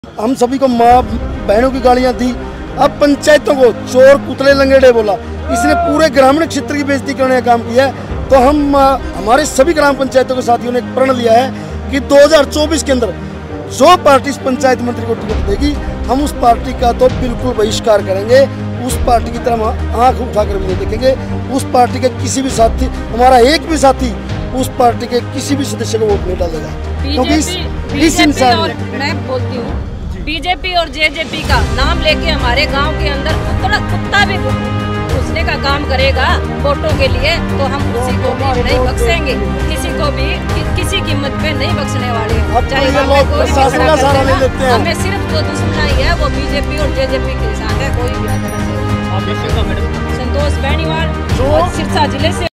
हम सभी को माँ बहनों की गालियां दी। अब पंचायतों को चोर पुतले लंगड़े बोला। इसने पूरे ग्रामीण क्षेत्र की बेइज्जती करने का काम किया है। तो हम हमारे सभी ग्राम पंचायतों के साथियों ने एक प्रण लिया है कि 2024 के अंदर जो पार्टी इस पंचायत मंत्री को टिकट देगी, हम उस पार्टी का तो बिल्कुल बहिष्कार करेंगे। उस पार्टी की तरफ आंख उठाकर भी नहीं देखेंगे। उस पार्टी के किसी भी साथी, हमारा एक भी साथी उस पार्टी के किसी भी सदस्य को वोट नहीं डालेगा, क्योंकि इस इंसान मैं बोलती हूँ बीजेपी और जेजेपी का नाम लेके हमारे गांव के अंदर कुत्ता भी घुसने का काम करेगा वोटों के लिए, तो हम किसी को भी नहीं बख्शेंगे, किसी को भी किसी कीमत पे नहीं बख्शने वाले। हमें सिर्फ जो दुश्मनाई है वो बीजेपी और जेजेपी के साथ है, कोई भी। संतोष बेनीवाल सिरसा जिले से।